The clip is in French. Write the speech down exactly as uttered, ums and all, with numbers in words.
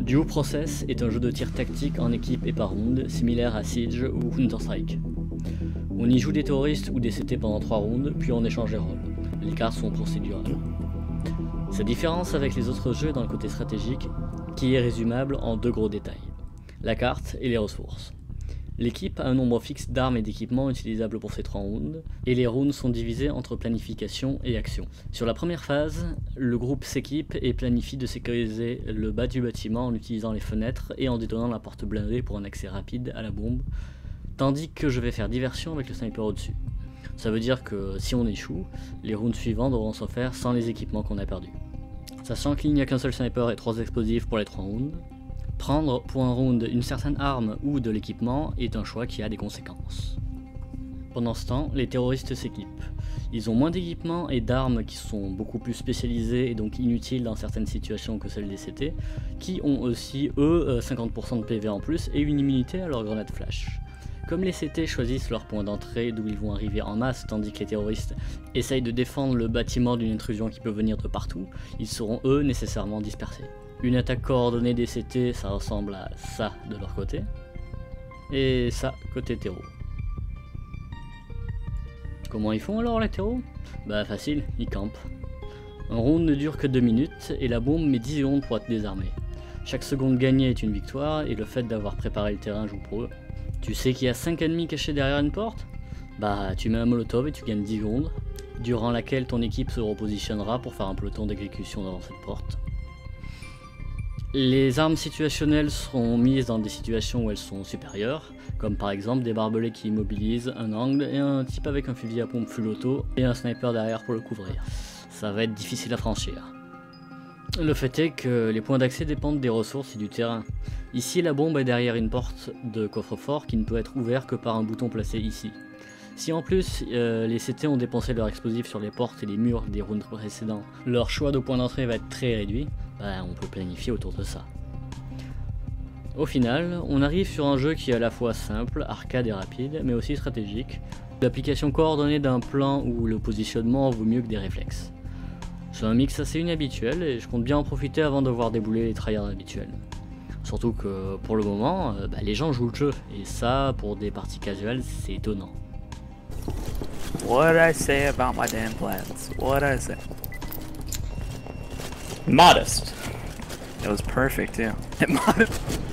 Duo Process est un jeu de tir tactique en équipe et par round, similaire à Siege ou Counter-Strike. On y joue des terroristes ou des C T pendant trois rounds, puis on échange les rôles. Les cartes sont procédurales. Sa différence avec les autres jeux est dans le côté stratégique, qui est résumable en deux gros détails. La carte et les ressources. L'équipe a un nombre fixe d'armes et d'équipements utilisables pour ces trois rounds, et les rounds sont divisés entre planification et action. Sur la première phase, le groupe s'équipe et planifie de sécuriser le bas du bâtiment en utilisant les fenêtres et en détonnant la porte blindée pour un accès rapide à la bombe, tandis que je vais faire diversion avec le sniper au-dessus. Ça veut dire que si on échoue, les rounds suivants devront se faire sans les équipements qu'on a perdus. Sachant qu'il n'y a qu'un seul sniper et trois explosifs pour les trois rounds, prendre pour un round une certaine arme ou de l'équipement est un choix qui a des conséquences. Pendant ce temps, les terroristes s'équipent. Ils ont moins d'équipements et d'armes qui sont beaucoup plus spécialisées et donc inutiles dans certaines situations que celles des C T, qui ont aussi eux cinquante pour cent de P V en plus et une immunité à leur grenade flash. Comme les C T choisissent leur point d'entrée d'où ils vont arriver en masse, tandis que les terroristes essayent de défendre le bâtiment d'une intrusion qui peut venir de partout, ils seront eux nécessairement dispersés. Une attaque coordonnée des C T, ça ressemble à ça de leur côté, et ça côté terreau. Comment ils font alors les terreaux? Bah facile, ils campent. Un round ne dure que deux minutes et la bombe met dix secondes pour être désarmée. Chaque seconde gagnée est une victoire et le fait d'avoir préparé le terrain joue pour eux. Tu sais qu'il y a cinq ennemis cachés derrière une porte? Bah tu mets un molotov et tu gagnes dix secondes, durant laquelle ton équipe se repositionnera pour faire un peloton d'exécution devant cette porte. Les armes situationnelles seront mises dans des situations où elles sont supérieures, comme par exemple des barbelés qui immobilisent un angle et un type avec un fusil à pompe full auto et un sniper derrière pour le couvrir. Ça va être difficile à franchir. Le fait est que les points d'accès dépendent des ressources et du terrain. Ici la bombe est derrière une porte de coffre-fort qui ne peut être ouverte que par un bouton placé ici. Si en plus euh, les C T ont dépensé leur explosif sur les portes et les murs des rounds précédents, leur choix de point d'entrée va être très réduit, bah, on peut planifier autour de ça. Au final, on arrive sur un jeu qui est à la fois simple, arcade et rapide, mais aussi stratégique, l'application coordonnée d'un plan où le positionnement vaut mieux que des réflexes. C'est un mix assez inhabituel et je compte bien en profiter avant de voir débouler les tryhards habituels. Surtout que pour le moment, euh, bah, les gens jouent le jeu, et ça, pour des parties casuales, c'est étonnant. What did I say about my damn plans? What did I say? Modest. It was perfect too. Modest.